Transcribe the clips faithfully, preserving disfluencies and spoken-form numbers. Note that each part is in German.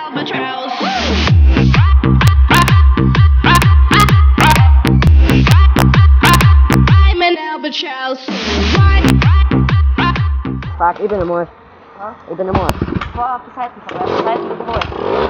Fuck, ich bin einmal. Ja? Ich bin einmal. Vor auf die Seiten von der Seiten wiederholen.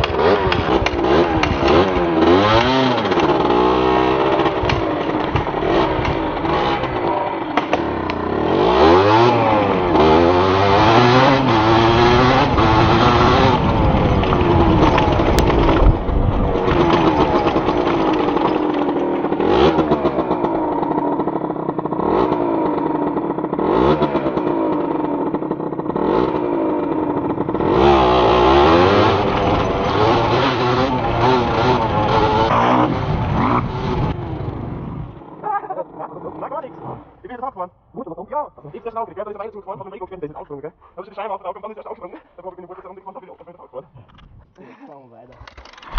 Ich bin jetzt aufgefahren. Muss aber ja. Ich bin schnell, gell? Da ist ein Zug gefahren von dem Regelfeld, der ist aufgesprungen, gell? Da ist die Scheibe aufgegangen, dann ist er aufgesprungen. Da war ich in den Wurzel und ich konnte wieder auf der Welt aufgefahren. Jetzt fahren wir weiter.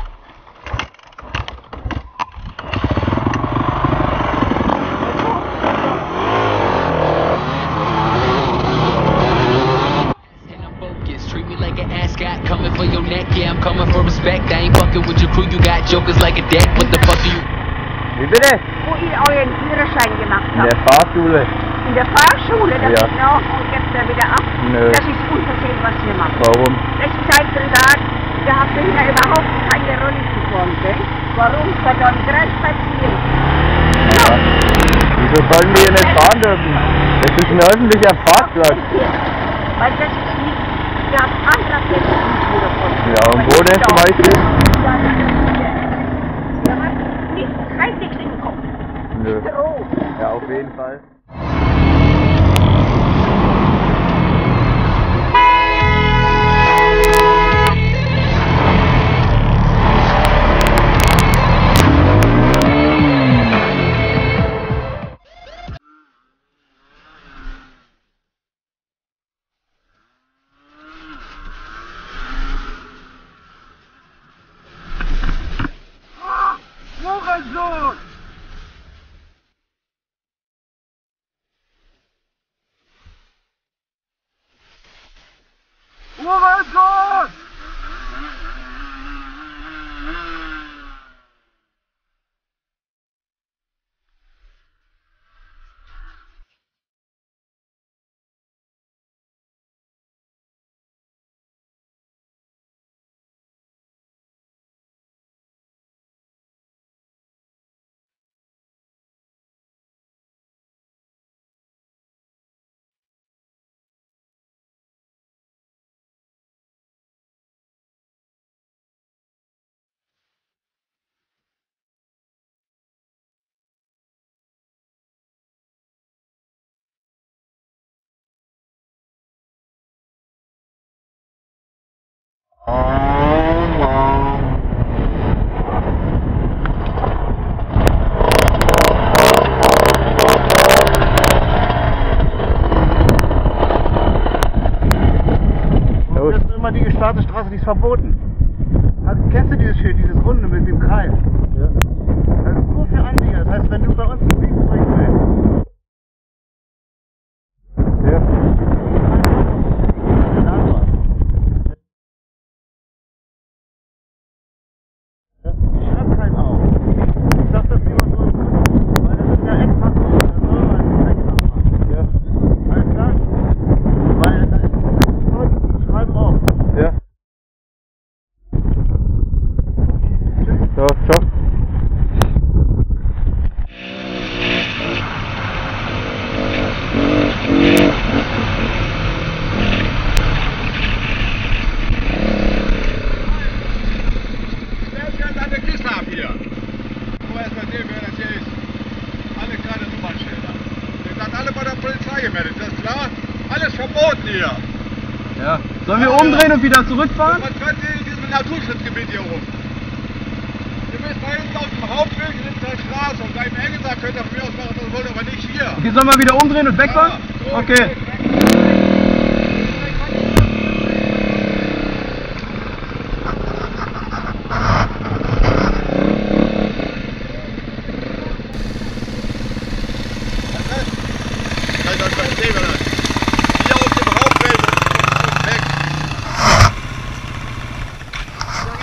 Treat me like an ascot, coming for your neck, yeah, I'm coming for respect. I ain't fucking with your crew, you got jokers like a deck, what the fuck do you... Wie bitte? Wo ich euren Führerschein gemacht In habe. der Fahrschule. In der Fahrschule, da Ja. geht noch und jetzt da wieder ab. Nö. Das ist unversehen, was wir machen. Warum? Das ist ein Privat, da habt ihr hier überhaupt keine Rolle zu fahren, gell? Warum? Weil da ein Kreis spazieren. Ja. Wieso sollen wir hier nicht fahren dürfen? Das ist ein öffentlicher Parkplatz. Weil das ist nicht, wir haben andere Plätze nicht davon. Ja, und wo denn zum Beispiel? Ja, das ist hier. Wir haben nicht, kein nichts im Kopf. Nö. Droh. Ja, auf jeden Fall. Hurensohn! Hurensohn! Das ist immer die gesperrte Straße, die ist verboten. Also, kennst du dieses Schild, dieses Runde mit dem Kreis? Ja. Das ist nur für Anlieger. Das heißt, wenn du bei uns einen Weg bringen willst. Ja. Ja. Ich schreib keinen auf. Ich sag das lieber so, weil das ist ja extra so. Da soll man nicht extra machen. Ja. Alles klar? Weil da ist Leute, die schreiben auf. Ja. So, ciao. Stellt ganz an der Kiste ab hier. Nur erst mal sehen, wer das hier ist. Alle kleine Nummernschilder. Ihr seid alle bei der Polizei gemeldet, ist das klar? Alles verboten hier. Ja. Sollen wir umdrehen und wieder zurückfahren? Was könnt ihr in diesem Naturschutzgebiet hier rum? Ihr müsst bei uns auf dem Hauptweg in der Straße und beim Engelsack könnt ihr von mir aus machen, was ihr wollt, aber nicht hier. Okay, sollen wir wieder umdrehen und wegfahren? Ja, so, Okay. Das ist das Thema. Hier auf dem Hauptweg und weg.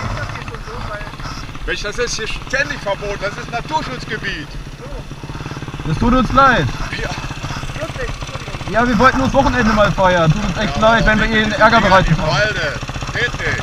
Mensch, das ist hier ständig verboten, das ist Naturschutzgebiet. Das tut uns leid. Ja. Ja, wir wollten nur das Wochenende mal feiern. Tut uns echt ja, leid, wenn wir Ihnen Ärger bereiten. Walde, geht nicht.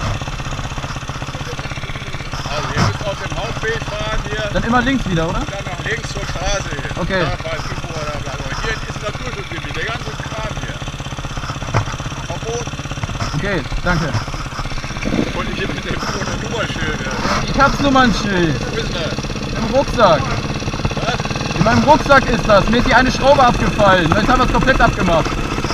Also ihr müsst auf dem Hauptweg fahren hier. Dann immer links wieder, oder? Dann nach links zur Straße hier. Okay. Da fahren fünf Uhr oder bla bla. Hier ist Naturschutzgebiet, der ganze Kram hier. Verboten. Okay, danke. Und ich hier mit dem ohne Nummernschild. Ich hab's Nummernschild. Wo ist das? Im Rucksack. Was? In meinem Rucksack ist das. Mir ist die eine Schraube abgefallen. Jetzt haben wir es komplett abgemacht.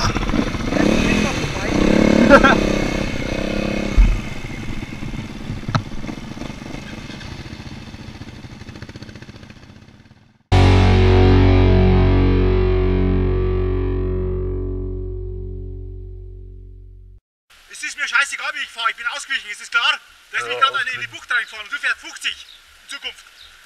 Es ist mir scheißegal, wie ich fahre. Ich bin ausgewichen, ist das klar? Da ist nämlich gerade eine in die Bucht reingefahren und du fährst fünfzig in Zukunft.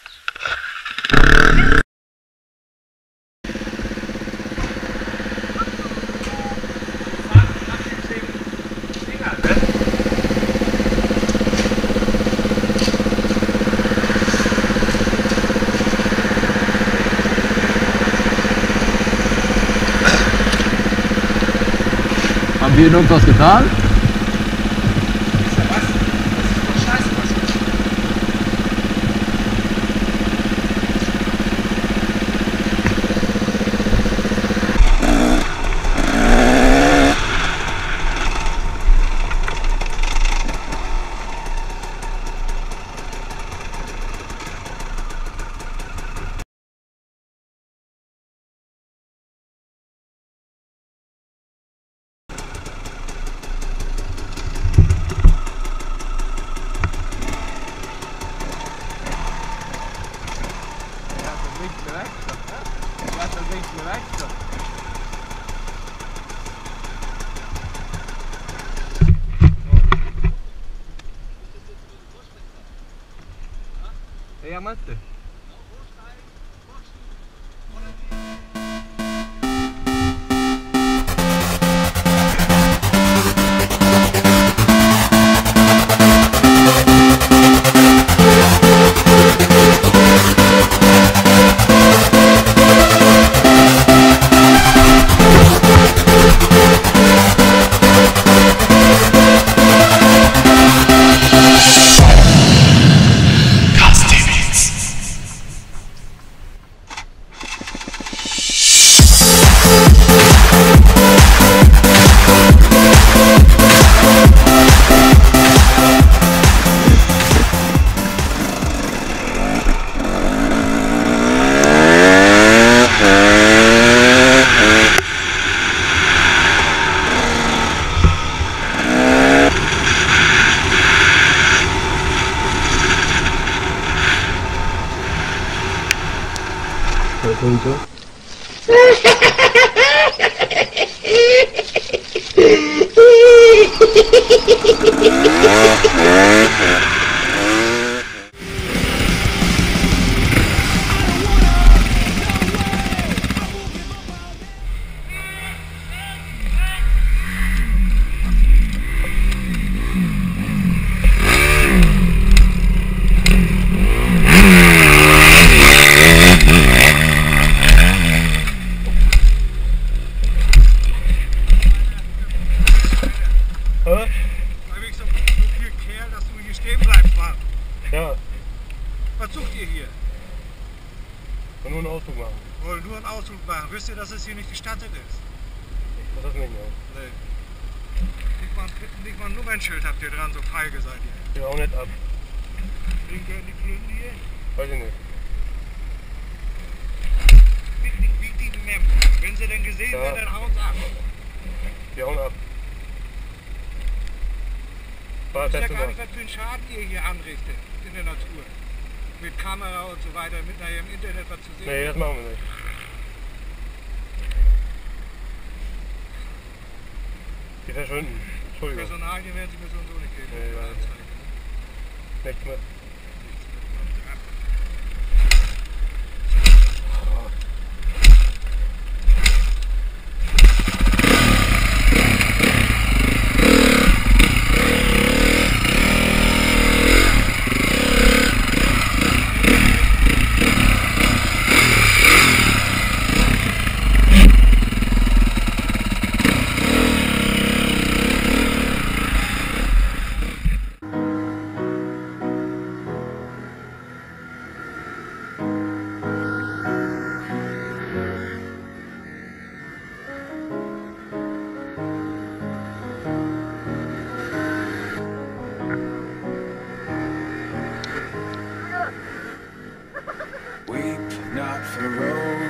Haben wir Ihnen irgendwas getan? Ja, meinst du? Punkte. Ja. Was sucht ihr hier? Und nur einen Ausflug machen. Wollen nur einen Ausflug machen. Wisst ihr, dass es hier nicht gestattet ist? Ich weiß das nicht mehr. Nee. Nicht mal, nicht mal ein Nummernschild habt ihr dran, so feige seid ihr. Ja, auch nicht ab. Wegen gehören die Blöden hier? Weiß ich nicht. Wie, wie die Mem. Wenn sie denn gesehen Ja. werden, dann hauen sie ab. Die hauen ab. War Ich das weiß ja letzte gar Mal. nicht, was für einen Schaden ihr hier anrichtet in der Natur. Mit Kamera und so weiter, mit nachher im Internet was zu sehen. Nee, das machen wir nicht. Die verschwinden. Entschuldigung. Personalien werden sie mir so und so nicht geben. Nee, ja. Nichts mehr.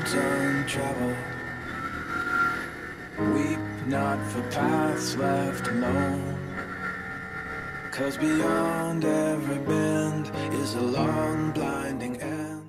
roads untraveled. Weep not for paths left alone, 'cause beyond every bend is a long blinding end.